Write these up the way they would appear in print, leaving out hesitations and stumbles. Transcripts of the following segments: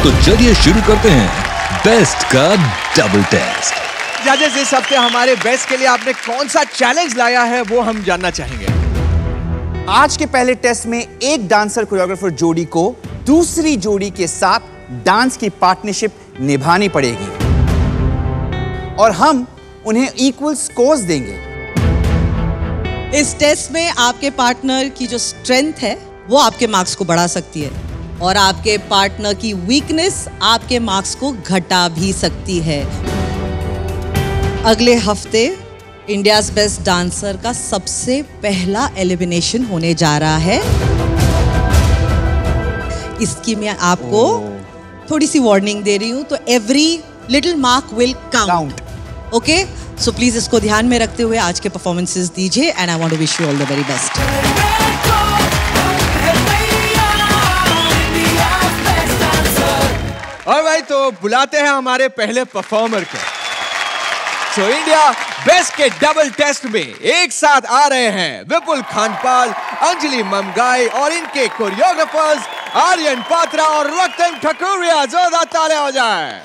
तो चलिए शुरू करते हैं बेस्ट का डबल टेस्ट। जजेस, इस हफ्ते हमारे बेस्ट के लिए आपने कौन सा चैलेंज लाया है वो हम जानना चाहेंगे। आज के पहले टेस्ट में एक डांसर कोरियोग्राफर जोड़ी को दूसरी जोड़ी के साथ डांस की पार्टनरशिप निभानी पड़ेगी और हम उन्हें इक्वल स्कोर्स देंगे। इस टेस्ट में आपके पार्टनर की जो स्ट्रेंथ है वो आपके मार्क्स को बढ़ा सकती है और आपके पार्टनर की वीकनेस आपके मार्क्स को घटा भी सकती है। अगले हफ्ते इंडियाज बेस्ट डांसर का सबसे पहला एलिमिनेशन होने जा रहा है। इसकी मैं आपको थोड़ी सी वार्निंग दे रही हूं, तो every little mark will count. Okay, so please इसको ध्यान में रखते हुए आज के परफॉर्मेंसेस दीजिए and I want to wish you all the very best. Alright, तो बुलाते हैं हमारे पहले परफॉर्मर को। सो इंडिया बेस्ट के डबल टेस्ट में एक साथ आ रहे हैं विपुल खानपाल, अंजलि ममगाई और इनके कोरियोग्राफर्स आर्यन पात्रा और रतन ठकुरिया। जोरदार तालियां हो जाए।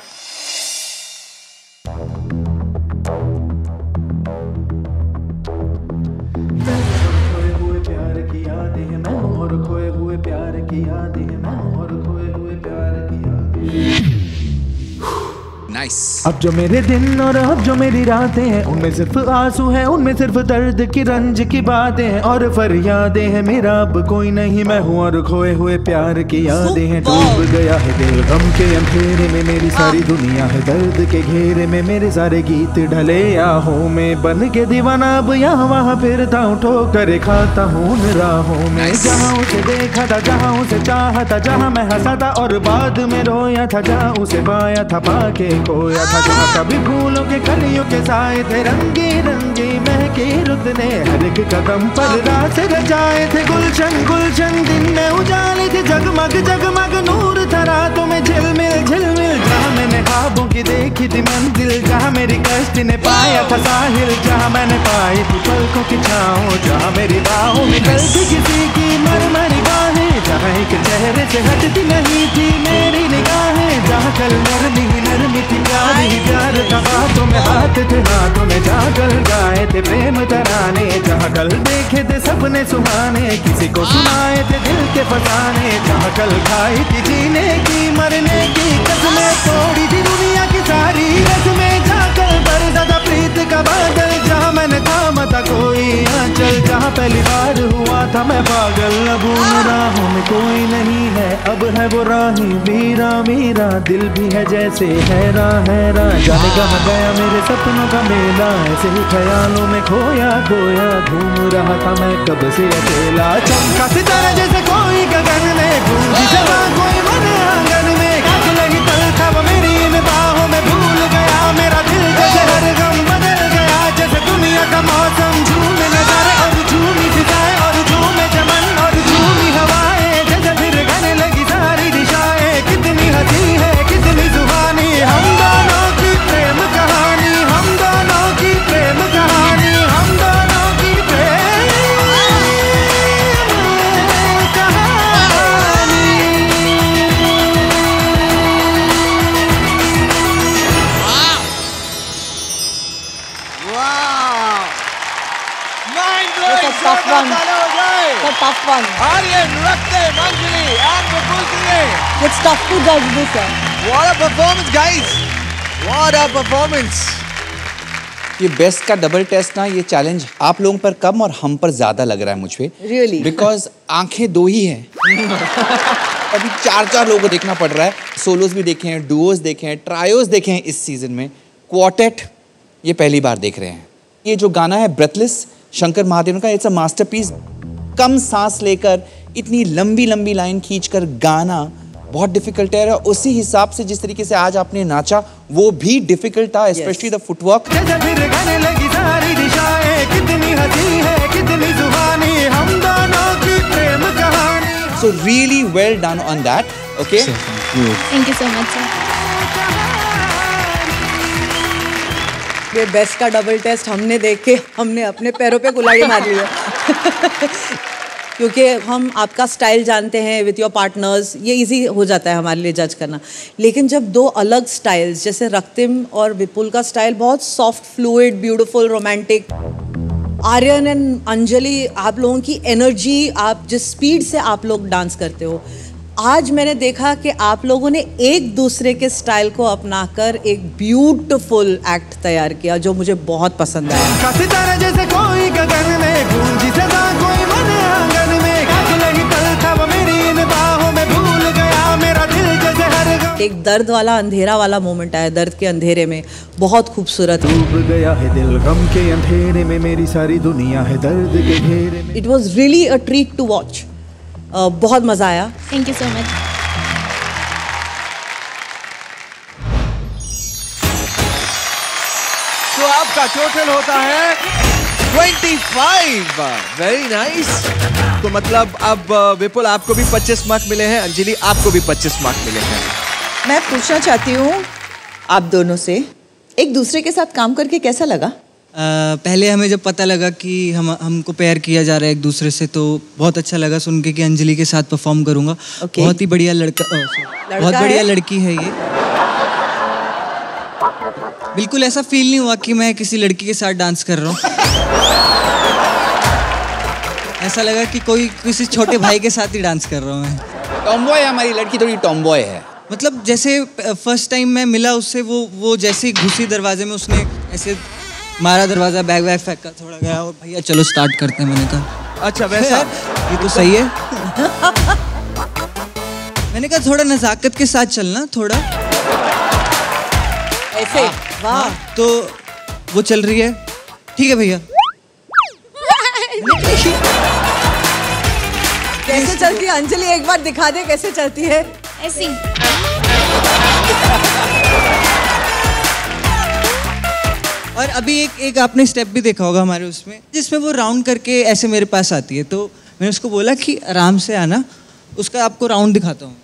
Nice. अब जो मेरे दिन और अब जो मेरी रातें हैं उनमें सिर्फ आंसू हैं, उनमें सिर्फ दर्द की रंज की बातें हैं और फरियादें हैं। मेरा अब कोई नहीं मैं हूँ और खोए हुए प्यार की यादें हैं। डूब गया है दिल गम के अंधेरे में, मेरी सारी दुनिया है दर्द के घेरे में। मेरे सारे गीत ढले आहों में, बन के दीवाना अब यहाँ वहाँ फिरता हूँ, ठोकर खाता हूँ उन राहों में। जहाँ उसे देखा था, जहाँ उसे चाहा था, जहाँ मैं हंसा था और बाद में रोया था, जहाँ उसे पाया था पाके खोया था, जहाँ कभी फूलों के कलियों के साए थे, रंगी रंगी महके रुत ने हर एक कदम पर रास रचाए थे। गुलशन गुलशन दिन में उजाले थे, जगमग जगमग नूर था रातों में झिलमिल झिलमिल। जहाँ मैंने ख्वाबों की देखी थी मंजिल, जहाँ मेरी कश्ती ने पाया था साहिल, जहाँ मैंने पाई थी पलकों की छाँव, जहाँ मेरी बाहों में कल थी किसी की मरमरी बाहें, जहाँ एक चेहरे से हटती नहीं थी मेरी निगाहें, जहाँ कल नरमी नरमी थी प्यारी प्यार था, बातों में हाथ थे हाथों में जाकर गाए थे प्रेम तराने, जहाँ कल देखे थे सपने सुहाने, किसी को सुनाए थे दिल के फसाने, जहाँ कल खाई थी जीने की मरने की कसमें, तोड़ी थी दुनिया की सारी रस्में, जहाँ कल बरसा था प्रीत का बादल, जहाँ मैंने थामा था कोई आंचल, जहाँ पहली बार हुआ था मैं पागल। अब उन राहों में कोई नहीं है, अब है वो राही वीरा मेरा दिल भी है जैसे हैरान हैरान। जाने कहाँ गया मेरे सपनों का मेला, ऐसे ही ख्यालों में खोया खोया घूम रहा था मैं कब से अकेला। चमका सितारा जैसे कोई गगन में, गूंजी जवा कोई मन आंगन में, नहीं पल था वो मेरी इन बाहों में, भूल गया मेरा दिल जैसे हर गम बदल गया, जैसे दुनिया का मौसम झूमे नजारे और झूमी फिजाएं और झूमे चमन और झूमी हवाएं, जैसे फिर गाने लगी सारी दिशाएं। कितनी हंसी है कितनी सुहानी हम दोनों की प्रेम कहानी, हम दोनों की प्रेम कहानी, हम दोनों की प्रेम कहानी। वाह, mind blowing. It's a tough one. It's a tough one. Aryan, Ratan, Anjali and Vipul today. It's tough to judge this, sir. What a performance, guys! What a performance! ये बेस्ट का डबल टेस्ट ना, ये चैलेंज आप लोगों पर कम और हम पर ज्यादा लग रहा है मुझे। Really? बिकॉज आंखें दो ही हैं। अभी चार लोगों को देखना पड़ रहा है। सोलोज भी देखे हैं, डुओज देखे हैं, ट्रायोज देखे हैं इस सीजन में, क्वार्टेट ये पहली बार देख रहे हैं। ये जो गाना है ब्रेथलेस शंकर महादेवन का, इट्स अ मास्टरपीस। कम सांस लेकर इतनी लंबी लंबी लाइन खींचकर गाना बहुत डिफिकल्ट है, और उसी हिसाब से जिस तरीके से आज आपने नाचा वो भी डिफिकल्ट था, especially the footwork. So really well done on that. Okay. Thank you so much, sir. ये बेस्ट का डबल टेस्ट हमने देख के हमने अपने पैरों पे कुल्हाड़ी मार ली है। क्योंकि हम आपका स्टाइल जानते हैं विथ योर पार्टनर्स, ये इजी हो जाता है हमारे लिए जज करना। लेकिन जब दो अलग स्टाइल्स, जैसे रक्तिम और विपुल का स्टाइल बहुत soft, fluid, beautiful, romantic, Aryan and Anjali, आप लोगों की एनर्जी, आप जिस स्पीड से आप लोग डांस करते हो, आज मैंने देखा कि आप लोगों ने एक दूसरे के स्टाइल को अपनाकर एक ब्यूटीफुल एक्ट तैयार किया जो मुझे बहुत पसंद आया। सितारा जैसे कोई गगन में, गूंजी सदा कोई मन आंगन में, लगी कल था वो मेरी इन बाहों में, भूल गया मेरा दिल जैसे हर गम। एक दर्द वाला, अंधेरा वाला मोमेंट आया, दर्द के अंधेरे में, बहुत खूबसूरत। डूब गया है दिल गम के अंधेरे में, मेरी सारी दुनिया है दर्द के घेरे में। It was really a treat to watch. बहुत मजा आया। Thank you so much. तो आपका टोटल होता है 25। Very nice. तो मतलब अब विपुल आपको भी 25 मार्क मिले हैं, अंजलि आपको भी 25 मार्क मिले हैं। मैं पूछना चाहती हूँ आप दोनों से, एक दूसरे के साथ काम करके कैसा लगा? पहले हमें जब पता लगा कि हमको पेयर किया जा रहा है एक दूसरे से, तो बहुत अच्छा लगा सुन के कि अंजलि के साथ परफॉर्म करूंगा। बहुत ही बढ़िया लड़का बहुत बढ़िया लड़की है ये। बिल्कुल ऐसा फील नहीं हुआ कि मैं किसी लड़की के साथ डांस कर रहा हूँ। ऐसा लगा कि कोई किसी छोटे भाई के साथ ही डांस कर रहा हूँ मैं। टॉमबॉय, हमारी लड़की थोड़ी टॉमबॉय है। मतलब जैसे फर्स्ट टाइम मैं मिला उससे, वो जैसे ही घुसी दरवाजे में, उसने ऐसे मारा दरवाजा, बैग फेंका, थोड़ा गया और भैया चलो स्टार्ट करते हैं। मैंने कहा अच्छा वैसा ये तो सही है। मैंने कहा थोड़ा नजाकत के साथ चलना, थोड़ा ऐसे। वाह। तो वो चल रही है, ठीक है भैया। कैसे चलती है अंजलि, एक बार दिखा दे कैसे चलती है। ऐसी और अभी एक आपने स्टेप भी देखा होगा हमारे उसमें, जिसमें वो राउंड करके ऐसे मेरे पास आती है, तो मैंने उसको बोला कि आराम से आना, उसका आपको राउंड दिखाता हूँ।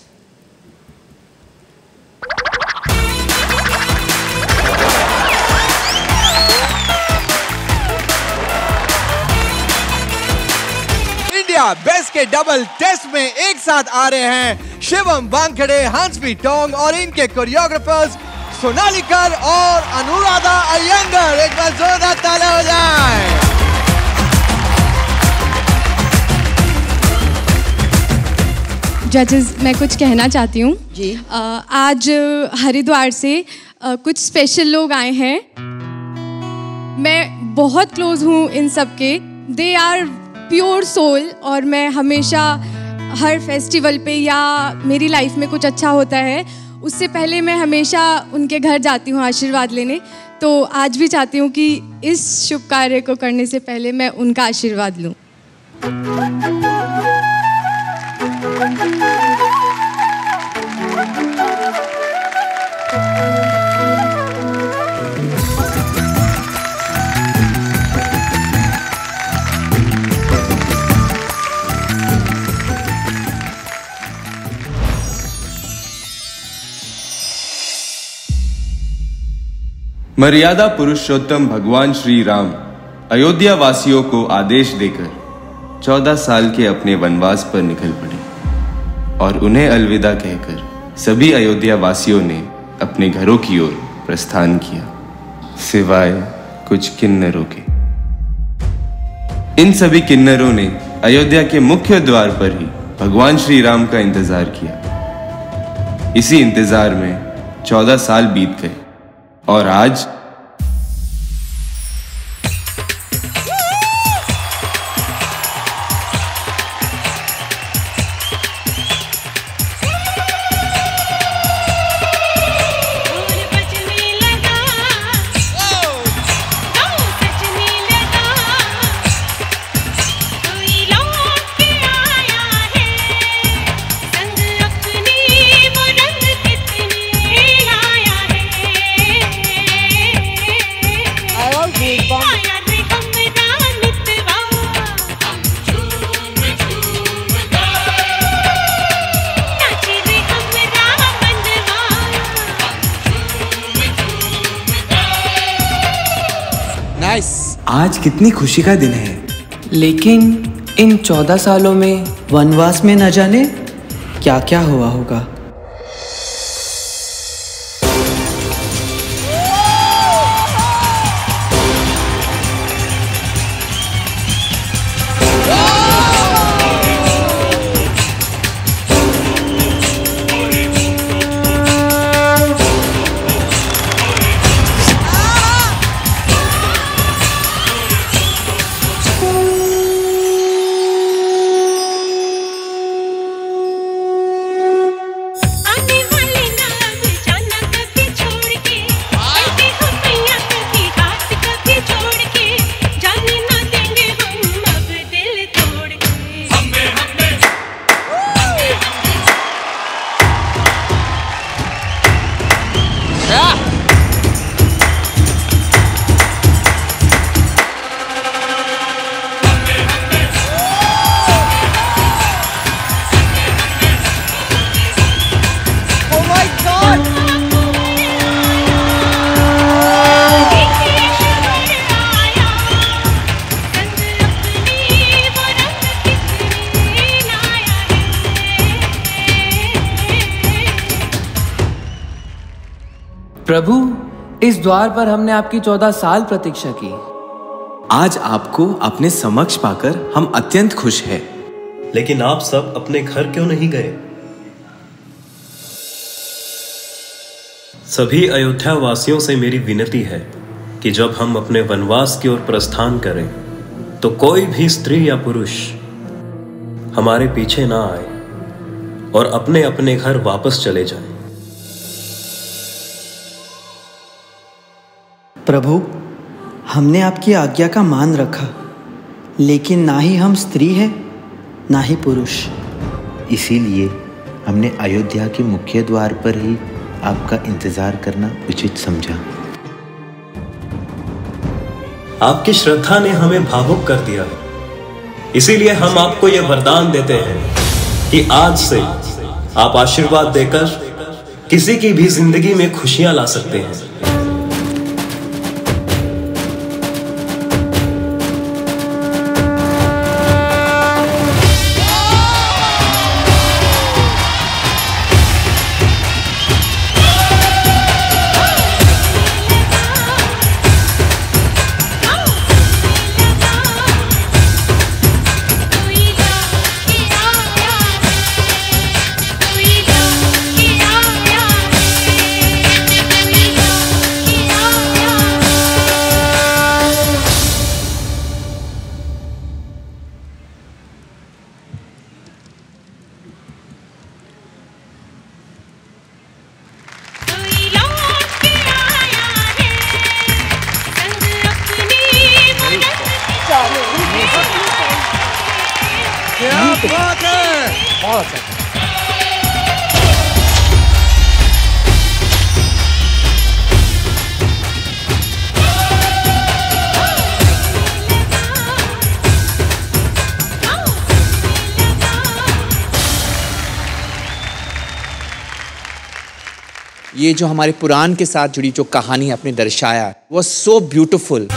इंडिया बेस्ट के डबल टेस्ट में एक साथ आ रहे हैं शिवम वानखेड़े, हंसप्रीत टोंग और इनके कोरियोग्राफर्स सोनालिकर और अनुराधा अयंगर। एक बार जोरदार तालियां हो जाए। जजेस, मैं कुछ कहना चाहती हूँ जी। आज हरिद्वार से कुछ स्पेशल लोग आए हैं। मैं बहुत क्लोज हूँ इन सब के। दे आर प्योर सोल, और मैं हमेशा हर फेस्टिवल पे या मेरी लाइफ में कुछ अच्छा होता है उससे पहले मैं हमेशा उनके घर जाती हूँ आशीर्वाद लेने। तो आज भी चाहती हूँ कि इस शुभ कार्य को करने से पहले मैं उनका आशीर्वाद लूँ। मर्यादा पुरुषोत्तम भगवान श्री राम अयोध्या वासियों को आदेश देकर 14 साल के अपने वनवास पर निकल पड़े और उन्हें अलविदा कहकर सभी अयोध्या वासियों ने अपने घरों की ओर प्रस्थान किया, सिवाय कुछ किन्नरों के। इन सभी किन्नरों ने अयोध्या के मुख्य द्वार पर ही भगवान श्री राम का इंतजार किया। इसी इंतजार में 14 साल बीत गए और आज आज कितनी खुशी का दिन है, लेकिन इन 14 सालों में वनवास में न जाने क्या क्या हुआ होगा। प्रभु, इस द्वार पर हमने आपकी 14 साल प्रतीक्षा की। आज आपको अपने समक्ष पाकर हम अत्यंत खुश हैं। लेकिन आप सब अपने घर क्यों नहीं गए? सभी अयोध्या वासियों से मेरी विनती है कि जब हम अपने वनवास की ओर प्रस्थान करें तो कोई भी स्त्री या पुरुष हमारे पीछे ना आए और अपने अपने घर वापस चले जाएं। प्रभु, हमने आपकी आज्ञा का मान रखा, लेकिन ना ही हम स्त्री हैं ना ही पुरुष। इसीलिए हमने अयोध्या के मुख्य द्वार पर ही आपका इंतजार करना उचित समझा। आपकी श्रद्धा ने हमें भावुक कर दिया, इसीलिए हम आपको यह वरदान देते हैं कि आज से आप आशीर्वाद देकर किसी की भी जिंदगी में खुशियां ला सकते हैं। ये जो हमारे पुराण के साथ जुड़ी जो कहानी आपने दर्शाया वो so beautiful.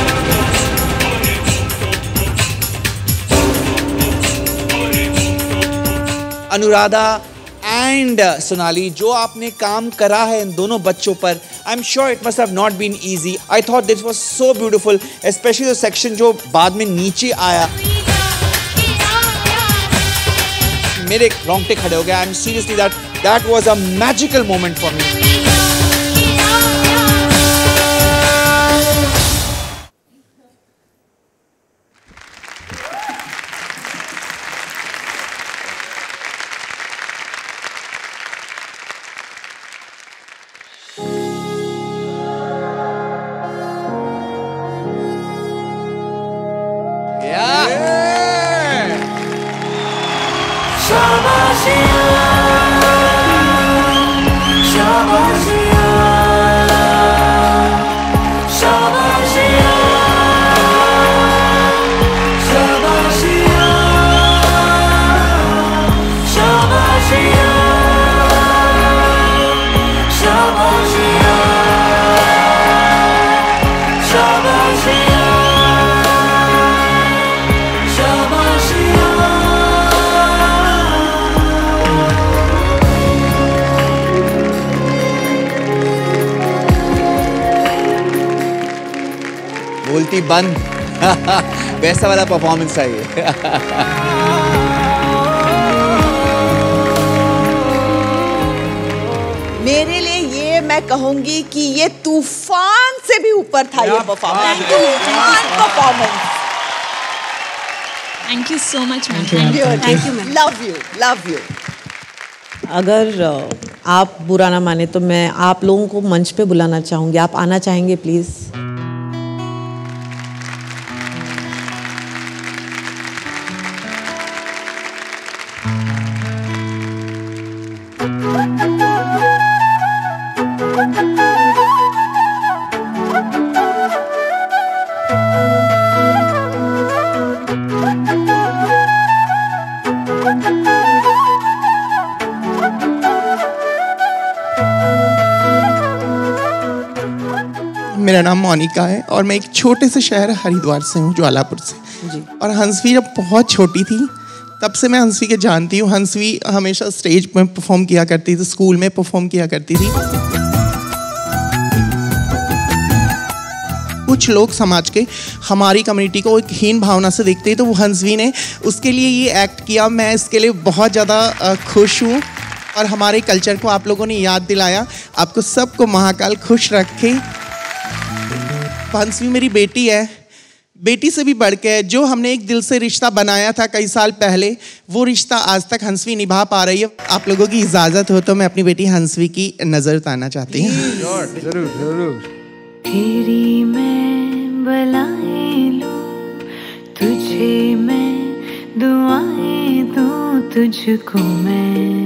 Anuradha and Sonali, जो आपने काम करा है इन दोनों बच्चों पर, I am sure it must have not been easy. I thought this was so beautiful, especially the section जो बाद में नीचे आया, मेरे रोंगटे खड़े हो गए। I am seriously that was a magical moment for me. शाबाश बेटी बन। वैसा वाला परफॉर्मेंस चाहिए। मेरे लिए ये मैं कहूंगी कि ये तूफान से भी ऊपर था ये परफॉर्मेंस। तूफान performance. Thank you so much ma'am. Thank you ma'am. Love you, love you. अगर आप बुरा ना माने तो मैं आप लोगों को मंच पे बुलाना चाहूंगी। आप आना चाहेंगे प्लीज? मेरा नाम मोनिका है और मैं एक छोटे से शहर हरिद्वार से हूँ, ज्वालापुर से जी। और हंसवी जब बहुत छोटी थी तब से मैं हंसवी के जानती हूँ। हंसवी हमेशा स्टेज में परफॉर्म किया करती थी, स्कूल में परफॉर्म किया करती थी। कुछ लोग समाज के हमारी कम्युनिटी को एक हीन भावना से देखते हैं, तो वो हंसवी ने उसके लिए ये एक्ट किया। मैं इसके लिए बहुत ज़्यादा खुश हूँ और हमारे कल्चर को आप लोगों ने याद दिलाया। आपको सबको महाकाल खुश रखे। हंसवी मेरी बेटी है, बेटी से भी बढ़ के जो हमने एक दिल से रिश्ता बनाया था कई साल पहले, वो रिश्ता आज तक हंसवी निभा पा रही है। आप लोगों की इजाज़त हो तो मैं अपनी बेटी हंसवी की नज़र उतारना चाहती हूँ। जरूर जरूर। तेरी मैं बलाएं लूं, तुझे मैं दुआएं दूं, तुझको मैं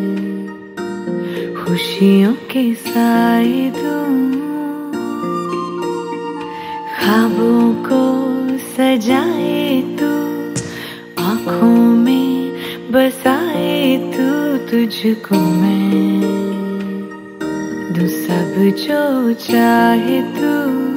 खुशियों के साए दूं, ख्वाबों को सजाए तू, आँखों में बसाए तू, तुझको मैं दूं सब जो चाहे तू।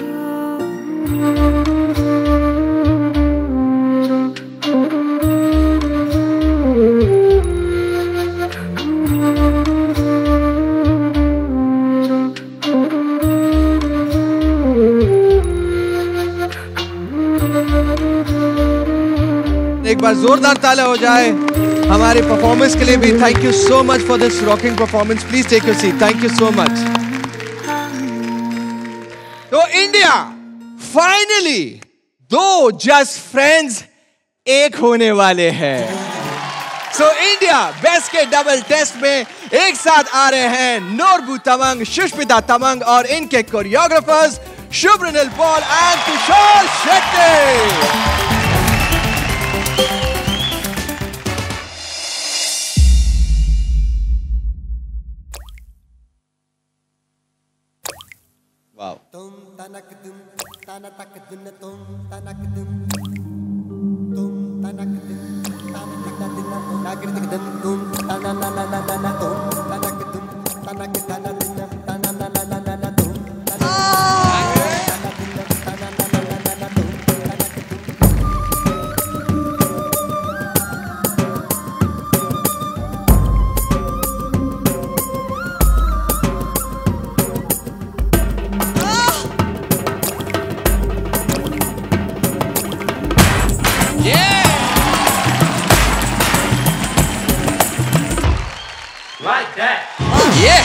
एक बार जोरदार ताला हो जाए हमारे परफॉर्मेंस के लिए भी। Thank you so much for this rocking performance. Please take your seat. Thank you so much. तो इंडिया फाइनली दो जस्ट फ्रेंड्स एक होने वाले हैं। सो इंडिया बेस्ट के डबल टेस्ट में एक साथ आ रहे हैं नोरबू तमंग, सुष्मिता तमंग और इनके choreographers Shubhranil Paul and Kishore Shetty. Like that. Yeah.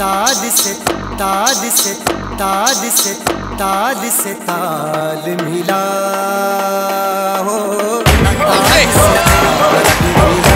ताद से ताद से ताद से ताद से ताल मिला हो ताद से ताल मिला।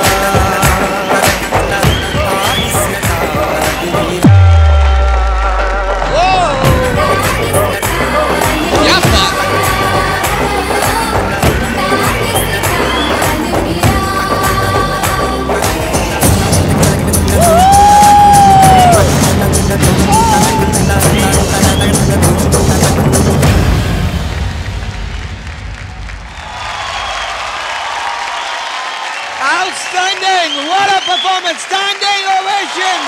Outstanding! What a performance! Standing ovation!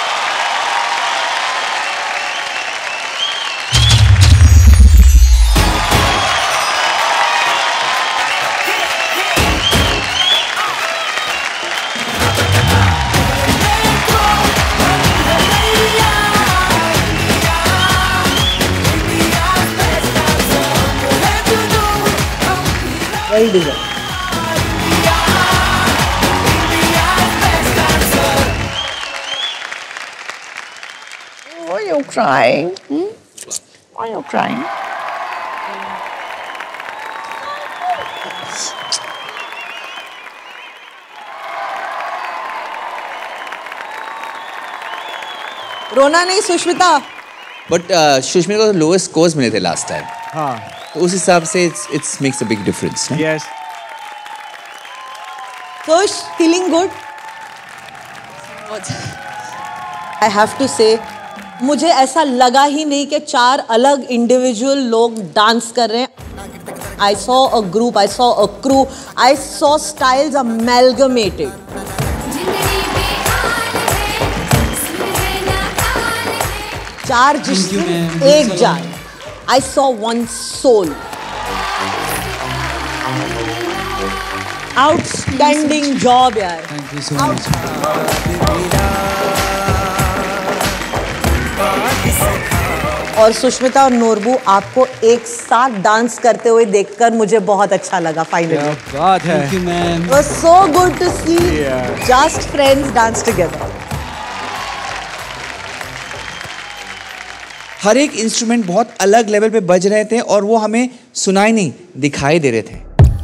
Well deserved. Why are you crying? Why are you crying? रोना नहीं सुष्मिता। बट सुष्मिता को लोएस्ट स्कोर्स मिले थे लास्ट टाइम। हाँ, तो उस हिसाब से it's makes a big difference. Yes. Sush, feeling good? I have to say, मुझे ऐसा लगा ही नहीं कि 4 अलग इंडिविजुअल लोग डांस कर रहे हैं। I saw a group, I saw a crew, I saw styles amalgamated. चार जिस्म एक जान। I saw one soul. Outstanding job यार। Thank you so much. और सुष्मिता और नोरबू आपको एक साथ डांस करते हुए देखकर मुझे बहुत अच्छा लगा फाइनली। क्या बात है। Thank you, ma'am. It was so good to see just friends dance together. हर एक इंस्ट्रूमेंट बहुत अलग लेवल पे बज रहे थे और वो हमें सुनाई नहीं, दिखाई दे रहे थे।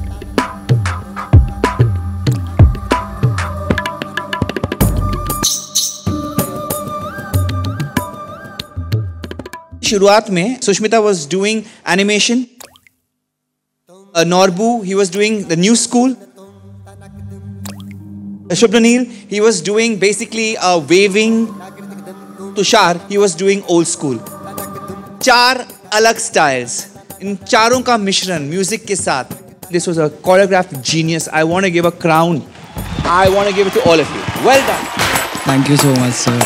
शुरुआत में Sushmita was doing animation, Norbu he was doing the new school, Shubhanil he was doing basically waving, Tushar he was doing old school। 4 अलग styles, इन चारों का मिश्रण म्यूजिक के साथ। This was a choreographed genius. I want to give a crown. I want to give it to all of you. Well done. Thank you so much, sir.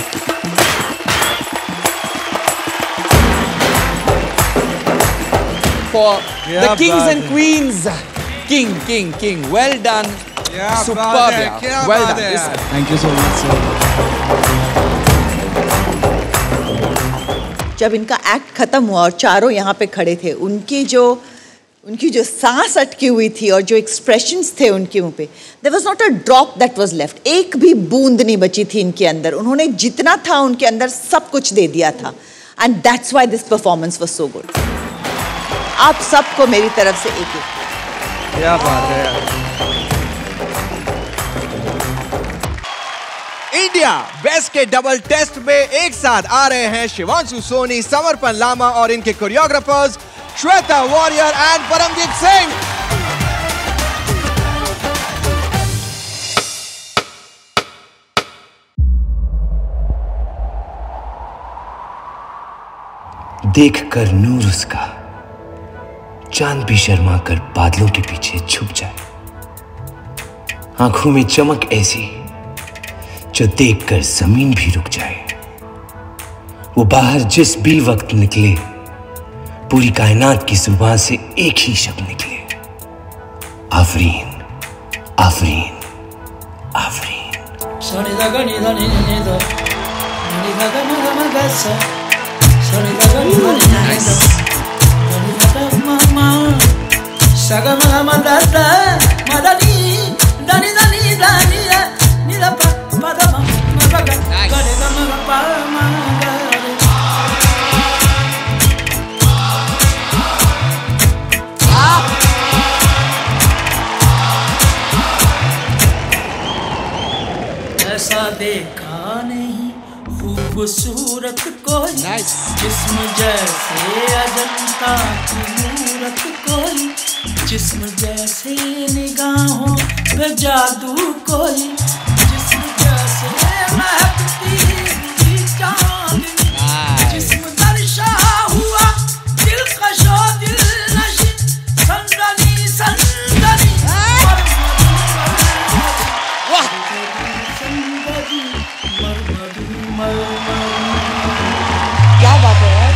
For the क्या kings बात and है। queens. King. Well done. क्या Superb. बात है, यार. क्या Well बात done. है This- यार। Thank you so much, sir. जब इनका एक्ट खत्म हुआ और चारों यहाँ पे खड़े थे, उनकी जो सांस अटकी हुई थी और जो एक्सप्रेशंस थे उनके मुंह पे, there was not a drop that was left. एक भी बूंद नहीं बची थी इनके अंदर। उन्होंने जितना था उनके अंदर सब कुछ दे दिया था। And that's why this performance was so good. आप सबको मेरी तरफ से एक क्या बात है यार। इंडिया बेस्ट के डबल टेस्ट में एक साथ आ रहे हैं शिवांशु सोनी, समर्पण लामा और इनके कोरियोग्राफर्स श्वेता वॉरियर एंड परमजीत सिंह। देख कर नूर उसका चांद भी शर्मा कर बादलों के पीछे छुप जाए, आंखों में चमक ऐसी जो देखकर जमीन भी रुक जाए। वो बाहर जिस भी वक्त निकले, पूरी कायनात की जुबान से एक ही शब्द निकले, आफरीन आफरीन आफरीन। Nice. देखा नहीं खूबसूरत कोई जिस्म जैसे अजंता की मूरत कोई जिस्म जैसे निगाहों पे जादू कोई जिस्म जैसे महकती हुई चांदनी जिस्म दर्शा हुआ दिलकशो दिलनशी संदनी संदनी क्या बात है यार।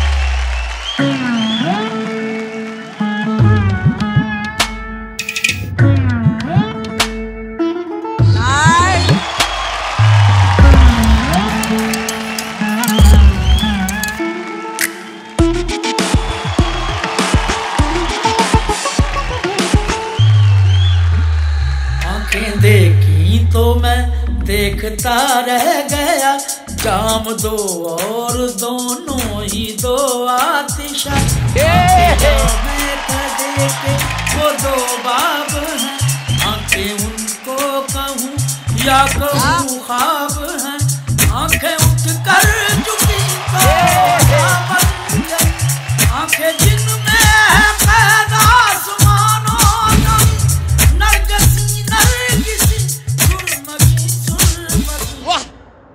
आंखें देखी तो मैं देखता रह गया जाम दो और दोनों ही दो आतिशा में कदे के वो दो बाब हैं आंखें उनको कहूँ या कहूँ ख्वाब हैं आंखें उठ कर चुकी तो आंखें जिनमें है पैदा आसमानों नरगिसी नरगिसी सुरमगी सुरमगी वाह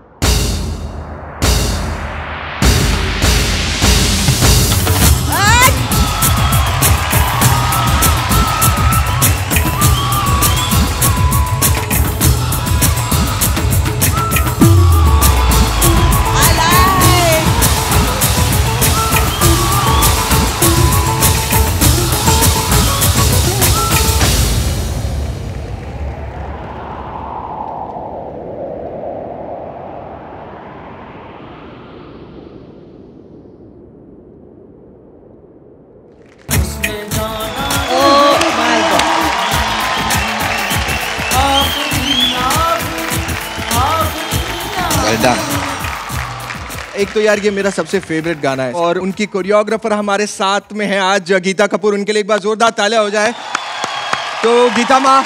एक तो यार ये मेरा सबसे फेवरेट गाना है और उनकी कोरियोग्राफर हमारे साथ में है आज गीता कपूर। उनके लिए एक बार जोरदार तालियां हो जाए। तो गीता माँ,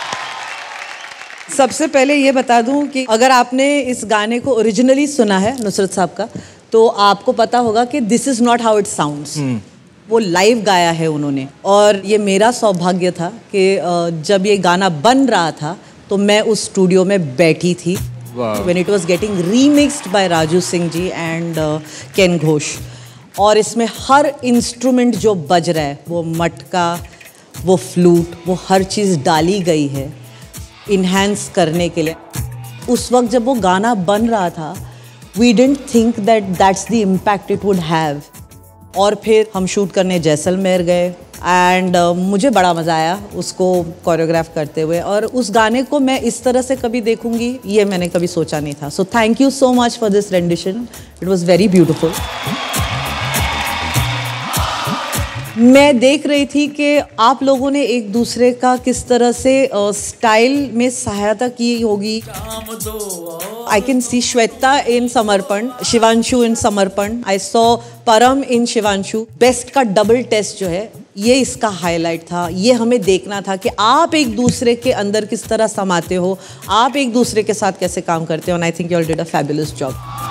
सबसे पहले ये बता दूं कि अगर आपने इस गाने को ओरिजिनली सुना है नुसरत साहब का तो आपको पता होगा कि this is not how it sounds. वो लाइव गाया है उन्होंने और ये मेरा सौभाग्य था कि जब ये गाना बन रहा था तो मैं उस स्टूडियो में बैठी थी when it was getting remixed by Raju Singh ji and केन घोष। और इसमें हर इंस्ट्रूमेंट जो बज रहा है वो मटका वो फ्लूट वो हर चीज़ डाली गई है इन्हेंस करने के लिए। उस वक्त जब वो गाना बन रहा था we didn't think that that's the impact it would have। और फिर हम शूट करने जैसलमेर गए एंड मुझे बड़ा मज़ा आया उसको कोरियोग्राफ करते हुए और उस गाने को मैं इस तरह से कभी देखूंगी ये मैंने कभी सोचा नहीं था। So thank you so much for this rendition, it was very beautiful. मैं देख रही थी कि आप लोगों ने एक दूसरे का किस तरह से स्टाइल में सहायता की होगी। आई कैन सी श्वेता इन समर्पण, शिवांशु इन समर्पण, I saw Param in Shivanshu. Best का डबल टेस्ट जो है ये इसका हाईलाइट था। ये हमें देखना था कि आप एक दूसरे के अंदर किस तरह समाते हो, आप एक दूसरे के साथ कैसे काम करते हो। And I think you all did a fabulous job.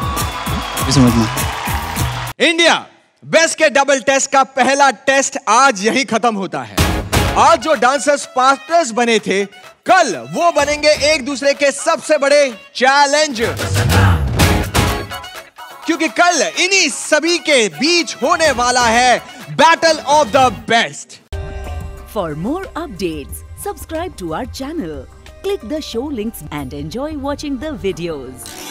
India best के डबल टेस्ट का पहला टेस्ट आज यही खत्म होता है। आज जो डांसर्स पार्टनर्स बने थे कल वो बनेंगे एक दूसरे के सबसे बड़े चैलेंजर्स, क्योंकि कल इन्हीं सभी के बीच होने वाला है battle of the best. For more updates, subscribe to our channel, click the show links and enjoy watching the videos.